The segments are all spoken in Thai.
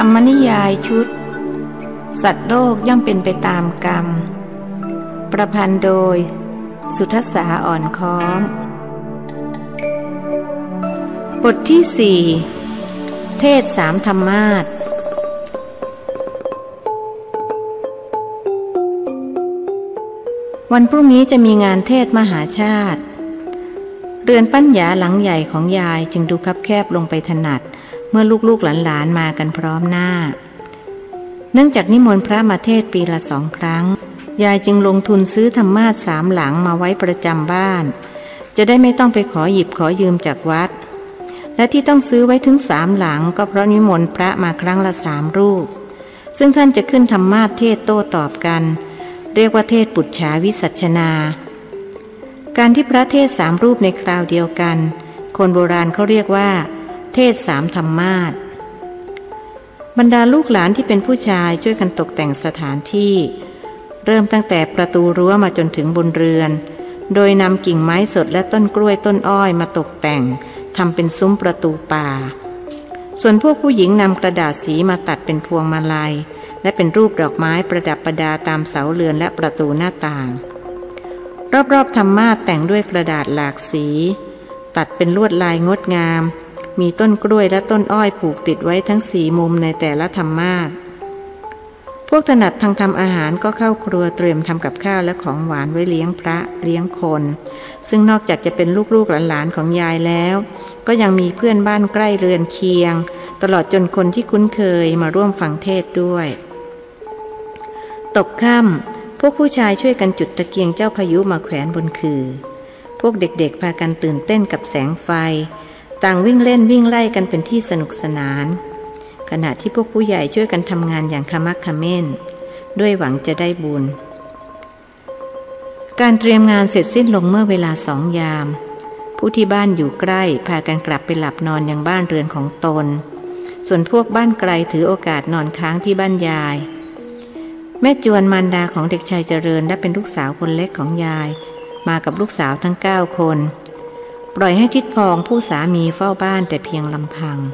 รมนิยายชุดสัตว์โลกย่อมเป็นไปตามกรรมประพันธ์โดยสุทัสสาอ่อนค้อมบทที่ 4 เทศสามธรรมาสน์วันพรุ่งนี้จะมีงานเทศมหาชาติเรือนปัญญาหลังใหญ่ของยายจึงดูคับแคบลงไปถนัดเมื่อลูกๆหลานๆมากันพร้อมหน้าเนื่องจากนิมนต์พระมาเทศปีละ2 ครั้งยายจึงลงทุนซื้อธรรมาสน์3 หลังมาไว้ประจำบ้านจะได้ไม่ต้องไปขอหยิบขอยืมจากวัดและที่ต้องซื้อไว้ถึง3 หลังก็เพราะนิมนต์พระมาครั้งละ3 รูปซึ่งท่านจะขึ้นธรรมาสน์เทศโต้ตอบกันเรียกว่าเทศปุจฉาวิสัชนาการที่พระเทศ3 รูปในคราวเดียวกันคนโบราณเขาเรียกว่าเทศ3 ธรรมาสน์บรรดาลูกหลานที่เป็นผู้ชายช่วยกันตกแต่งสถานที่เริ่มตั้งแต่ประตูรั้วมาจนถึงบนเรือนโดยนำกิ่งไม้สดและต้นกล้วยต้นอ้อยมาตกแต่งทำเป็นซุ้มประตูป่าส่วนพวกผู้หญิงนำกระดาษสีมาตัดเป็นพวงมาลัยและเป็นรูปดอกไม้ประดับประดาตามเสาเรือนและประตูหน้าต่างรอบๆธรรมาสน์แต่งด้วยกระดาษหลากสีตัดเป็นลวดลายงดงามมีต้นกล้วยและต้นอ้อยผูกติดไว้ทั้ง4 มุมในแต่ละธรรมาสน์พวกถนัดทางทำอาหารก็เข้าครัวเตรียมทำกับข้าวและของหวานไว้เลี้ยงพระเลี้ยงคนซึ่งนอกจากจะเป็นลูกๆหลานๆของยายแล้วก็ยังมีเพื่อนบ้านใกล้เรือนเคียงตลอดจนคนที่คุ้นเคยมาร่วมฟังเทศด้วยตกค่ำพวกผู้ชายช่วยกันจุดตะเกียงเจ้าพายุมาแขวนบนคือพวกเด็กๆพากันตื่นเต้นกับแสงไฟต่างวิ่งเล่นวิ่งไล่กันเป็นที่สนุกสนานขณะที่พวกผู้ใหญ่ช่วยกันทำงานอย่างขมักเขม้นด้วยหวังจะได้บุญการเตรียมงานเสร็จสิ้นลงเมื่อเวลา2 ยามผู้ที่บ้านอยู่ใกล้พากันกลับไปหลับนอนยังบ้านเรือนของตนส่วนพวกบ้านไกลถือโอกาสนอนค้างที่บ้านยายแม่จวนมารดาของเด็กชายเจริญและเป็นลูกสาวคนเล็กของยายมากับลูกสาวทั้ง9 คนปล่อยให้ทิดพองผู้สามีเฝ้าบ้านแต่เพียงลำพัง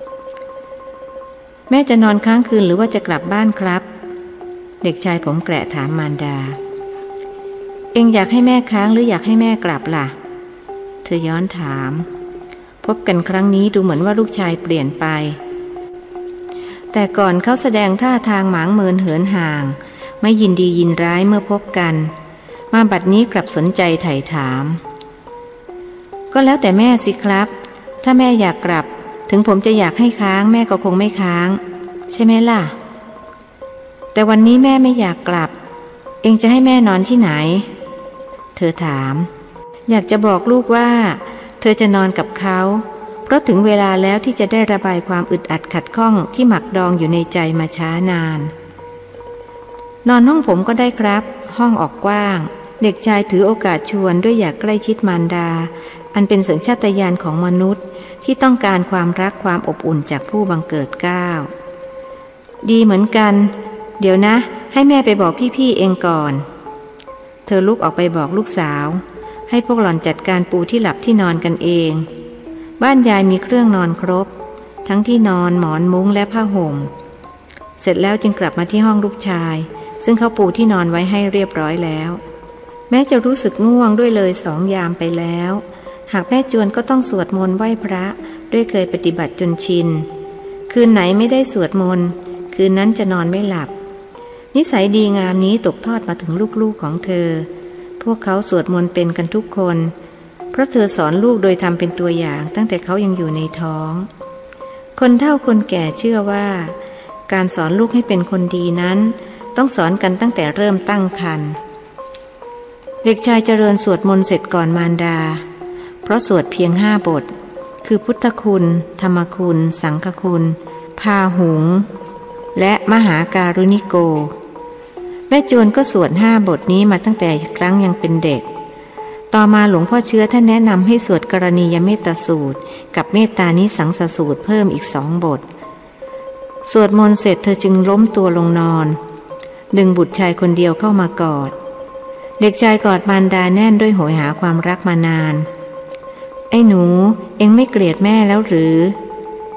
แม่จะนอนค้างคืนหรือว่าจะกลับบ้านครับเด็กชายผมแกะถามมารดาเอ็งอยากให้แม่ค้างหรืออยากให้แม่กลับล่ะเธอย้อนถามพบกันครั้งนี้ดูเหมือนว่าลูกชายเปลี่ยนไปแต่ก่อนเขาแสดงท่าทางหมางเมินเหินห่างไม่ยินดียินร้ายเมื่อพบกันมาบัดนี้กลับสนใจไถ่ถามก็แล้วแต่แม่สิครับถ้าแม่อยากกลับถึงผมจะอยากให้ค้างแม่ก็คงไม่ค้างใช่ไหมล่ะแต่วันนี้แม่ไม่อยากกลับเองจะให้แม่นอนที่ไหนเธอถามอยากจะบอกลูกว่าเธอจะนอนกับเขาเพราะถึงเวลาแล้วที่จะได้ระบายความอึดอัดขัดข้องที่หมักดองอยู่ในใจมาช้านานนอนห้องผมก็ได้ครับห้องออกกว้างเด็กชายถือโอกาสชวนด้วยอยากใกล้ชิดมารดาอันเป็นสัญชาตญาณของมนุษย์ที่ต้องการความรักความอบอุ่นจากผู้บังเกิดเกล้าดีเหมือนกันเดี๋ยวนะให้แม่ไปบอกพี่ๆเองก่อนเธอลุกออกไปบอกลูกสาวให้พวกหล่อนจัดการปูที่หลับที่นอนกันเองบ้านยายมีเครื่องนอนครบทั้งที่นอนหมอนมุ้งและผ้าห่มเสร็จแล้วจึงกลับมาที่ห้องลูกชายซึ่งเขาปูที่นอนไว้ให้เรียบร้อยแล้วแม้จะรู้สึกง่วงด้วยเลย2 ยามไปแล้วหากแม่จวนก็ต้องสวดมนต์ไหว้พระด้วยเคยปฏิบัติจนชินคืนไหนไม่ได้สวดมนต์คืนนั้นจะนอนไม่หลับนิสัยดีงามนี้ตกทอดมาถึงลูกๆของเธอพวกเขาสวดมนต์เป็นกันทุกคนเพราะเธอสอนลูกโดยทำเป็นตัวอย่างตั้งแต่เขายังอยู่ในท้องคนเฒ่าคนแก่เชื่อว่าการสอนลูกให้เป็นคนดีนั้นต้องสอนกันตั้งแต่เริ่มตั้งครรภ์เด็กชายเจริญสวดมนต์เสร็จก่อนมารดาเพราะสวดเพียง5 บทคือพุทธคุณธรรมคุณสังฆคุณพาหุงและมหาการุณิโกแม่จวนก็สวด5 บทนี้มาตั้งแต่ครั้งยังเป็นเด็กต่อมาหลวงพ่อเชื้อท่านแนะนำให้สวดกรณียเมตตาสูตรกับเมตตานิสังสสูตรเพิ่มอีก2 บทสวดมนต์เสร็จเธอจึงล้มตัวลงนอนดึงบุตรชายคนเดียวเข้ามากอดเด็กชายกอดมารดาแน่นด้วยโหยหาความรักมานานไอ้หนูเอ็งไม่เกลียดแม่แล้วหรือท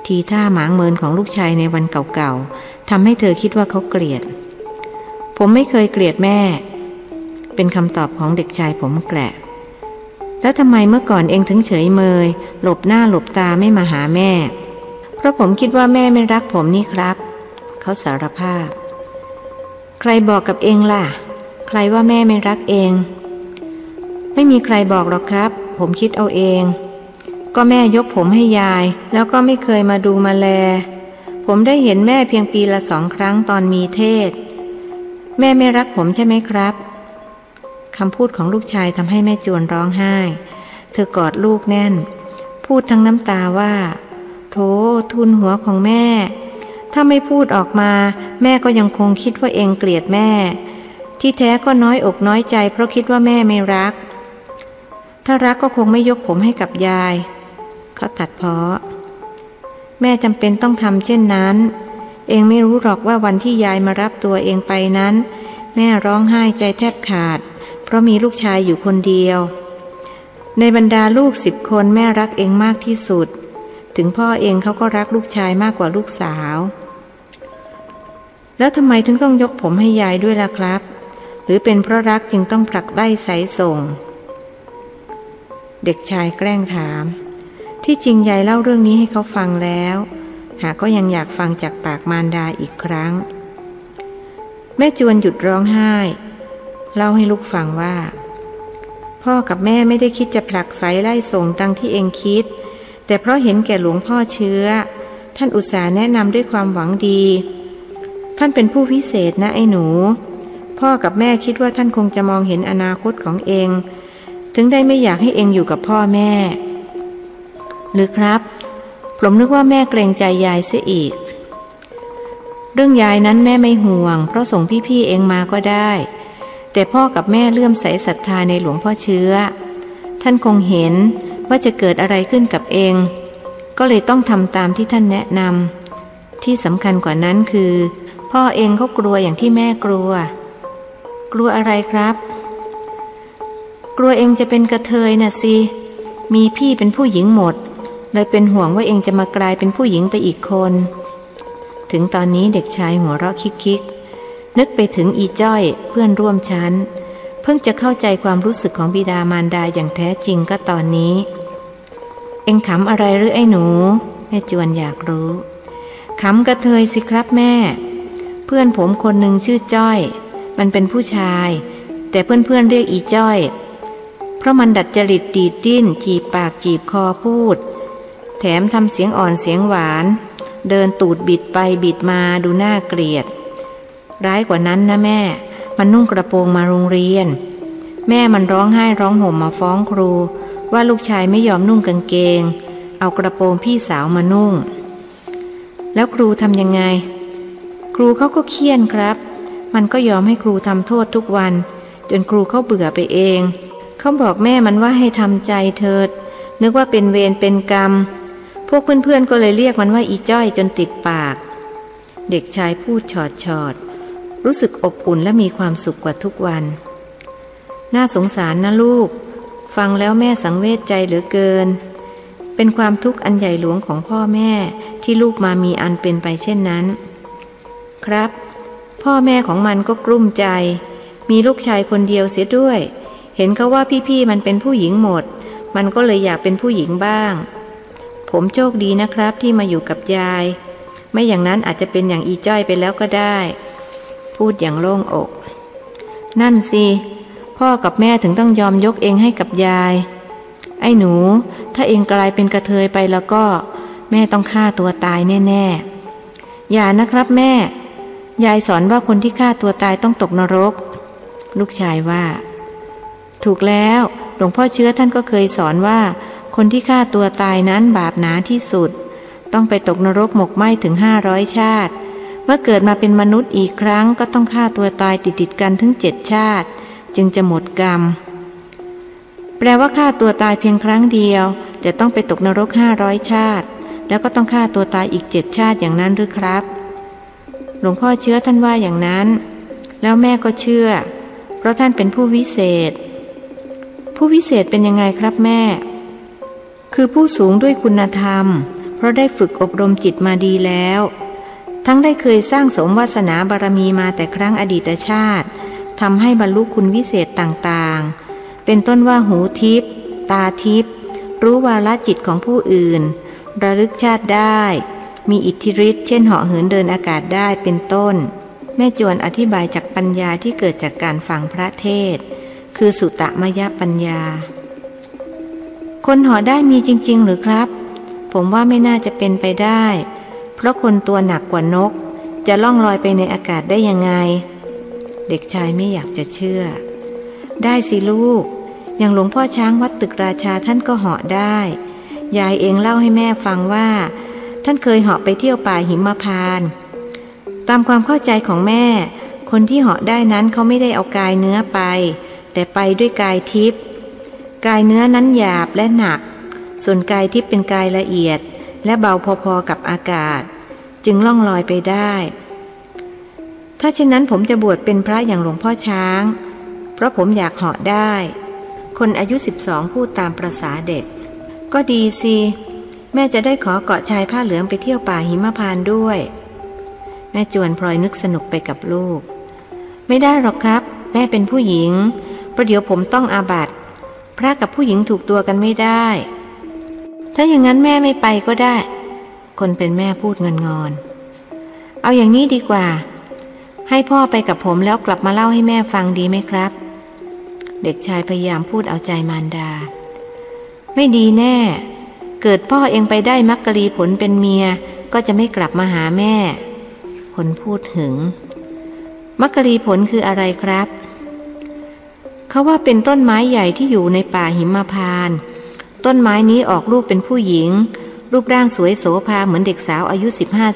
ทีท่าหมางเมินของลูกชายในวันเก่าๆทำให้เธอคิดว่าเขาเกลียดผมไม่เคยเกลียดแม่เป็นคำตอบของเด็กชายผมแกละแล้วทำไมเมื่อก่อนเองถึงเฉยเมยหลบหน้าหลบตาไม่มาหาแม่เพราะผมคิดว่าแม่ไม่รักผมนี่ครับเขาสารภาพใครบอกกับเองล่ะใครว่าแม่ไม่รักเองไม่มีใครบอกหรอกครับผมคิดเอาเองก็แม่ยกผมให้ยายแล้วก็ไม่เคยมาดูมาแลผมได้เห็นแม่เพียงปีละ2 ครั้งตอนมีเทศแม่ไม่รักผมใช่ไหมครับคำพูดของลูกชายทำให้แม่จวนร้องไห้เธอกอดลูกแน่นพูดทั้งน้ำตาว่าโธ่ทุนหัวของแม่ถ้าไม่พูดออกมาแม่ก็ยังคงคิดว่าเองเกลียดแม่ที่แท้ก็น้อยอกน้อยใจเพราะคิดว่าแม่ไม่รักถ้ารักก็คงไม่ยกผมให้กับยายเขาตัดพ้อแม่จำเป็นต้องทำเช่นนั้นเองไม่รู้หรอกว่าวันที่ยายมารับตัวเองไปนั้นแม่ร้องไห้ใจแทบขาดเพราะมีลูกชายอยู่คนเดียวในบรรดาลูก10 คนแม่รักเองมากที่สุดถึงพ่อเองเขาก็รักลูกชายมากกว่าลูกสาวแล้วทำไมถึงต้องยกผมให้ยายด้วยล่ะครับหรือเป็นเพราะรักจึงต้องผลักไล่ไสส่งเด็กชายแกล้งถามที่จริงยายเล่าเรื่องนี้ให้เขาฟังแล้วหากก็ยังอยากฟังจากปากมารดาอีกครั้งแม่จวนหยุดร้องไห้เล่าให้ลูกฟังว่าพ่อกับแม่ไม่ได้คิดจะผลักไสไล่ส่งดังที่เองคิดแต่เพราะเห็นแก่หลวงพ่อเชื้อท่านอุตส่าห์แนะนำด้วยความหวังดีท่านเป็นผู้พิเศษนะไอ้หนูพ่อกับแม่คิดว่าท่านคงจะมองเห็นอนาคตของเองถึงได้ไม่อยากให้เองอยู่กับพ่อแม่หรือครับผมนึกว่าแม่เกรงใจยายเสียอีกเรื่องยายนั้นแม่ไม่ห่วงเพราะส่งพี่ๆเองมาก็ได้แต่พ่อกับแม่เลื่อมใสศรัทธาในหลวงพ่อเชื้อท่านคงเห็นว่าจะเกิดอะไรขึ้นกับเองก็เลยต้องทำตามที่ท่านแนะนำที่สำคัญกว่านั้นคือพ่อเองเขากลัวอย่างที่แม่กลัวอะไรครับกลัวเองจะเป็นกระเทยน่ะสิมีพี่เป็นผู้หญิงหมดเลยเป็นห่วงว่าเองจะมากลายเป็นผู้หญิงไปอีกคนถึงตอนนี้เด็กชายหัวเราะคิกนึกไปถึงอีจ้อยเพื่อนร่วมชั้นเพิ่งจะเข้าใจความรู้สึกของบิดามารดาอย่างแท้จริงก็ตอนนี้เอ็งขำอะไรหรือไอ้หนูแม่จวนอยากรู้ขำกระเทยสิครับแม่เพื่อนผมคนหนึ่งชื่อจ้อยมันเป็นผู้ชายแต่เพื่อนเรียกอีจ้อยเพราะมันดัดจริตดีดดิ้นจีบปากจีบคอพูดแถมทำเสียงอ่อนเสียงหวานเดินตูดบิดไปบิดมาดูน่าเกลียดร้ายกว่านั้นนะแม่มันนุ่งกระโปรงมาโรงเรียนแม่มันร้องไห้ร้องห่มมาฟ้องครูว่าลูกชายไม่ยอมนุ่งกางเกงเอากระโปรงพี่สาวมานุ่งแล้วครูทำยังไงครูเขาก็เคี่ยนครับมันก็ยอมให้ครูทำโทษทุกวันจนครูเขาเบื่อไปเองเขาบอกแม่มันว่าให้ทำใจเถิดนึกว่าเป็นเวรเป็นกรรมพวกเพื่อนๆก็เลยเรียกมันว่าอีจ้อยจนติดปากเด็กชายพูดชอดรู้สึกอบอุ่นและมีความสุขกว่าทุกวันน่าสงสารนะลูกฟังแล้วแม่สังเวชใจเหลือเกินเป็นความทุกข์อันใหญ่หลวงของพ่อแม่ที่ลูกมามีอันเป็นไปเช่นนั้นครับพ่อแม่ของมันก็กลุ้มใจมีลูกชายคนเดียวเสียด้วยเห็นเขาว่าพี่ๆมันเป็นผู้หญิงหมดมันก็เลยอยากเป็นผู้หญิงบ้างผมโชคดีนะครับที่มาอยู่กับยายไม่อย่างนั้นอาจจะเป็นอย่างอีจ้อยไปแล้วก็ได้พูดอย่างโล่งอกนั่นสิพ่อกับแม่ถึงต้องยอมยกเองให้กับยายไอ้หนูถ้าเองกลายเป็นกระเทยไปแล้วก็แม่ต้องฆ่าตัวตายแน่ๆอย่านะครับแม่ยายสอนว่าคนที่ฆ่าตัวตายต้องตกนรกลูกชายว่าถูกแล้วหลวงพ่อเชื้อท่านก็เคยสอนว่าคนที่ฆ่าตัวตายนั้นบาปหนาที่สุดต้องไปตกนรกหมกไหม้ถึง500 ชาติเมื่อเกิดมาเป็นมนุษย์อีกครั้งก็ต้องฆ่าตัวตายติดกันถึง7 ชาติจึงจะหมดกรรมแปลว่าฆ่าตัวตายเพียงครั้งเดียวแต่ต้องไปตกนรก500 ชาติแล้วก็ต้องฆ่าตัวตายอีก7 ชาติอย่างนั้นหรือครับหลวงพ่อเชื้อท่านว่าอย่างนั้นแล้วแม่ก็เชื่อเพราะท่านเป็นผู้วิเศษผู้วิเศษเป็นยังไงครับแม่คือผู้สูงด้วยคุณธรรมเพราะได้ฝึกอบรมจิตมาดีแล้วทั้งได้เคยสร้างสมวาสนาบารมีมาแต่ครั้งอดีตชาติทำให้บรรลุคุณวิเศษต่างๆเป็นต้นว่าหูทิพย์ตาทิพย์รู้วาระจิตของผู้อื่นระลึกชาติได้มีอิทธิฤทธิ์เช่นเหาะเหินเดินอากาศได้เป็นต้นแม่จวนอธิบายจากปัญญาที่เกิดจากการฟังพระเทศน์คือสุตมยปัญญาคนเหาะได้มีจริงๆหรือครับผมว่าไม่น่าจะเป็นไปได้เพราะคนตัวหนักกว่านกจะล่องลอยไปในอากาศได้ยังไงเด็กชายไม่อยากจะเชื่อได้สิลูกอย่างหลวงพ่อช้างวัดตึกราชาท่านก็เหาะได้ยายเองเล่าให้แม่ฟังว่าท่านเคยเหาะไปเที่ยวป่าหิมพานต์ตามความเข้าใจของแม่คนที่เหาะได้นั้นเขาไม่ได้เอากายเนื้อไปแต่ไปด้วยกายทิพย์กายเนื้อนั้นหยาบและหนักส่วนกายทิพย์เป็นกายละเอียดและเบาพอๆกับอากาศจึงล่องลอยไปได้ถ้าเช่นนั้นผมจะบวชเป็นพระอย่างหลวงพ่อช้างเพราะผมอยากเหาะได้คนอายุ12พูดตามประสาเด็กก็ดีสิแม่จะได้ขอเกาะชายผ้าเหลืองไปเที่ยวป่าหิมพานต์ด้วยแม่จวนพลอยนึกสนุกไปกับลูกไม่ได้หรอกครับแม่เป็นผู้หญิงประเดี๋ยวผมต้องอาบัติพระกับผู้หญิงถูกตัวกันไม่ได้ถ้าอย่างนั้นแม่ไม่ไปก็ได้คนเป็นแม่พูดงอนๆเอาอย่างนี้ดีกว่าให้พ่อไปกับผมแล้วกลับมาเล่าให้แม่ฟังดีไหมครับเด็กชายพยายามพูดเอาใจมารดาไม่ดีแน่เกิดพ่อเองไปได้มักกะลีผลเป็นเมียก็จะไม่กลับมาหาแม่คนพูดหึงมักกะลีผลคืออะไรครับเขาว่าเป็นต้นไม้ใหญ่ที่อยู่ในป่าหิมพานต์ต้นไม้นี้ออกลูกเป็นผู้หญิงรูปร่างสวยโสภาเหมือนเด็กสาวอายุ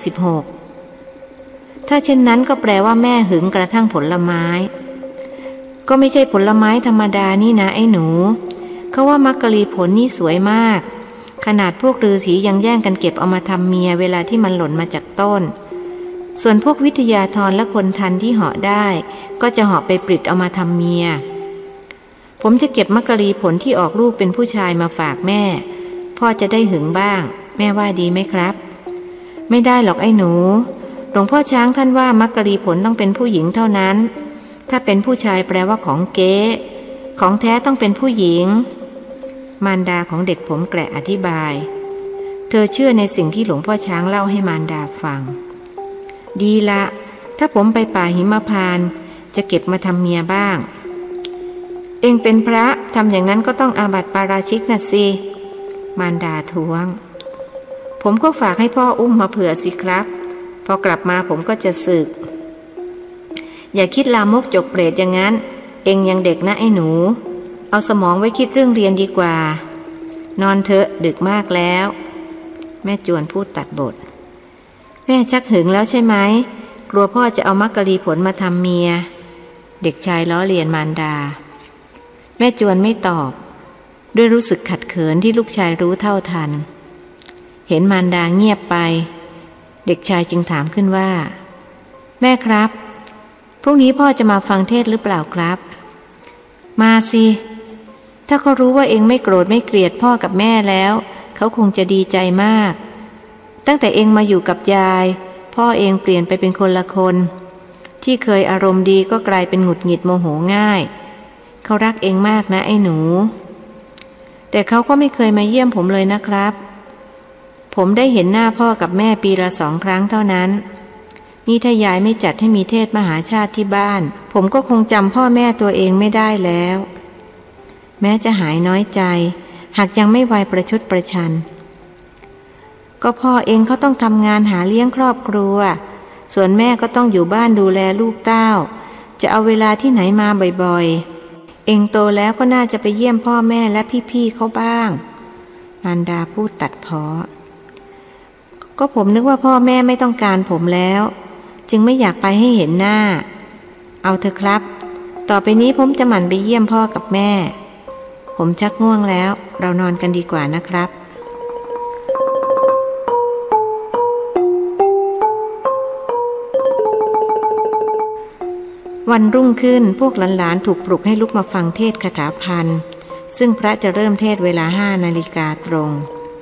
15-16ถ้าเช่นนั้นก็แปลว่าแม่หึงกระทั่งผลไม้ก็ไม่ใช่ผลไม้ธรรมดานี่นะไอ้หนูเขาว่ามักกะลีผลนี่สวยมากขนาดพวกฤาษียังแย่งกันเก็บเอามาทำเมียเวลาที่มันหล่นมาจากต้นส่วนพวกวิทยาธรและคนทันที่เหาะได้ก็จะเหาะไปปลิดเอามาทำเมียผมจะเก็บมักกะลีผลที่ออกลูกเป็นผู้ชายมาฝากแม่พ่อจะได้หึงบ้างแม่ว่าดีไหมครับไม่ได้หรอกไอ้หนูหลวงพ่อช้างท่านว่ามักกะลีผลต้องเป็นผู้หญิงเท่านั้นถ้าเป็นผู้ชายแปลว่าของเก๊ของแท้ต้องเป็นผู้หญิงมารดาของเด็กผมแกระอธิบายเธอเชื่อในสิ่งที่หลวงพ่อช้างเล่าให้มารดาฟังดีละถ้าผมไปป่าหิมพานต์จะเก็บมาทำเมียบ้างเองเป็นพระทำอย่างนั้นก็ต้องอาบัติปาราชิกนะสิมารดาท้วงผมก็ฝากให้พ่ออุ้มมาเผื่อสิครับพอกลับมาผมก็จะสึกอย่าคิดลามกจกเปรตอย่างนั้นเองยังเด็กนะไอ้หนูเอาสมองไว้คิดเรื่องเรียนดีกว่านอนเถอะดึกมากแล้วแม่จวนพูดตัดบทแม่ชักหึงแล้วใช่ไหมกลัวพ่อจะเอามักกะลีผลมาทำเมียเด็กชายล้อเลียนมารดาแม่จวนไม่ตอบด้วยรู้สึกขัดเขินที่ลูกชายรู้เท่าทันเห็นมารดาเงียบไปเด็กชายจึงถามขึ้นว่าแม่ครับพรุ่งนี้พ่อจะมาฟังเทศน์หรือเปล่าครับมาสิถ้าเขารู้ว่าเองไม่โกรธไม่เกลียดพ่อกับแม่แล้วเขาคงจะดีใจมากตั้งแต่เองมาอยู่กับยายพ่อเองเปลี่ยนไปเป็นคนละคนที่เคยอารมณ์ดีก็กลายเป็นหงุดหงิดโมโหง่ายเขารักเองมากนะไอ้หนูแต่เขาก็ไม่เคยมาเยี่ยมผมเลยนะครับผมได้เห็นหน้าพ่อกับแม่ปีละ2 ครั้งเท่านั้นนี่ถ้ายายไม่จัดให้มีเทศมหาชาติที่บ้านผมก็คงจำพ่อแม่ตัวเองไม่ได้แล้วแม้จะหายน้อยใจหากยังไม่ไวประชดประชันก็พ่อเองเขาต้องทำงานหาเลี้ยงครอบครัวส่วนแม่ก็ต้องอยู่บ้านดูแลลูกเต้าจะเอาเวลาที่ไหนมาบ่อยๆเองโตแล้วก็น่าจะไปเยี่ยมพ่อแม่และพี่ๆเขาบ้างมารดาพูดตัดพ้อก็ผมนึกว่าพ่อแม่ไม่ต้องการผมแล้วจึงไม่อยากไปให้เห็นหน้าเอาเถอะครับต่อไปนี้ผมจะหมั่นไปเยี่ยมพ่อกับแม่ผมชักง่วงแล้วเรานอนกันดีกว่านะครับวันรุ่งขึ้นพวกหลานๆถูกปลุกให้ลุกมาฟังเทศคาถาพันธ์ซึ่งพระจะเริ่มเทศเวลา5 นาฬิกาตรง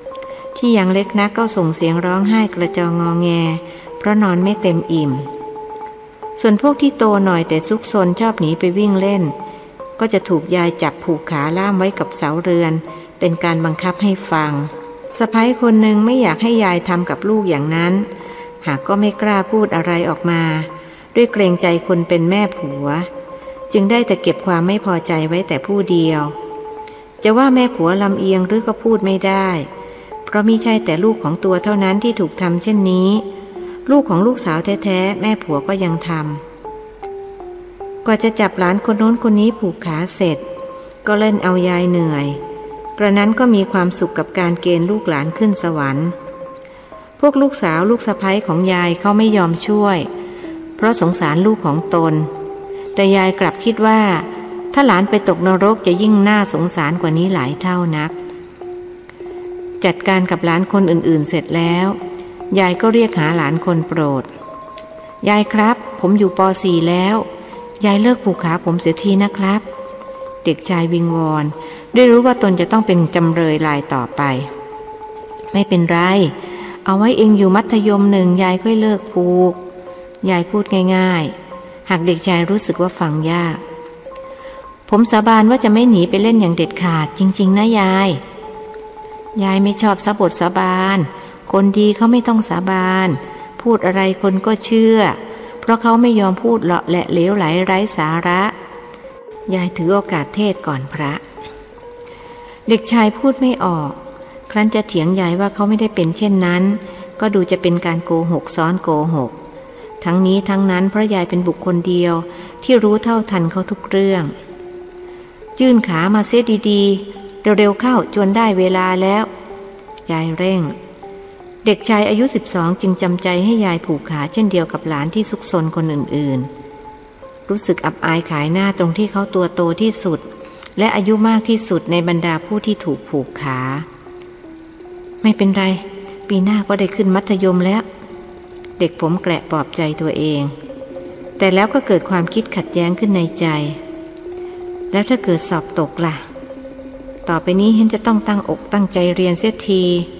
ที่ยังเล็กนักก็ส่งเสียงร้องไห้กระจองงอแงเพราะนอนไม่เต็มอิ่มส่วนพวกที่โตหน่อยแต่ซุกซนชอบหนีไปวิ่งเล่นก็จะถูกยายจับผูกขาล่ามไว้กับเสาเรือนเป็นการบังคับให้ฟังสะใภ้คนหนึ่งไม่อยากให้ยายทำกับลูกอย่างนั้นหากก็ไม่กล้าพูดอะไรออกมาด้วยเกรงใจคนเป็นแม่ผัวจึงได้แต่เก็บความไม่พอใจไว้แต่ผู้เดียวจะว่าแม่ผัวลำเอียงหรือก็พูดไม่ได้เพราะมิใช่แต่ลูกของตัวเท่านั้นที่ถูกทำเช่นนี้ลูกของลูกสาวแท้ๆแม่ผัวก็ยังทำกว่าจะจับหลานคนโน้นคนนี้ผูกขาเสร็จก็เล่นเอายายเหนื่อยกระนั้นก็มีความสุขกับการเกณฑ์ลูกหลานขึ้นสวรรค์พวกลูกสาวลูกสะใภ้ของยายเขาไม่ยอมช่วยเพราะสงสารลูกของตนแต่ยายกลับคิดว่าถ้าหลานไปตกนรกจะยิ่งน่าสงสารกว่านี้หลายเท่านักจัดการกับหลานคนอื่นๆเสร็จแล้วยายก็เรียกหาหลานคนโปรดยายครับผมอยู่ป.4 แล้วยายเลิกผูกขาผมเสียทีนะครับเด็กชายวิงวอนด้วยรู้ว่าตนจะต้องเป็นจำเลยรายต่อไปไม่เป็นไรเอาไว้เองอยู่มัธยม1ยายค่อยเลิกผูกยายพูดง่ายๆหากเด็กชายรู้สึกว่าฟังยากผมสาบานว่าจะไม่หนีไปเล่นอย่างเด็ดขาดจริงๆนะยายไม่ชอบสาบทสาบานคนดีเขาไม่ต้องสาบานพูดอะไรคนก็เชื่อเพราะเขาไม่ยอมพูดเลาะและเหลวไหลไร้สาระยายถือโอกาสเทศก่อนพระเด็กชายพูดไม่ออกครั้นจะเถียงยายว่าเขาไม่ได้เป็นเช่นนั้นก็ดูจะเป็นการโกหกซ้อนโกหกทั้งนี้ทั้งนั้นเพราะยายเป็นบุคคลเดียวที่รู้เท่าทันเขาทุกเรื่องยื่นขามาเสียดีๆเร็วๆเข้าจนได้เวลาแล้วยายเร่งเด็กชายอายุ12จึงจำใจให้ยายผูกขาเช่นเดียวกับหลานที่ซุกซนคนอื่นๆรู้สึกอับอายขายหน้าตรงที่เขาตัวโตที่สุดและอายุมากที่สุดในบรรดาผู้ที่ถูกผูกขาไม่เป็นไรปีหน้าก็ได้ขึ้นมัธยมแล้วเด็กผมแกละปลอบใจตัวเองแต่แล้วก็เกิดความคิดขัดแย้งขึ้นในใจแล้วถ้าเกิดสอบตกล่ะต่อไปนี้เห็นจะต้องตั้งอกตั้งใจเรียนเสียที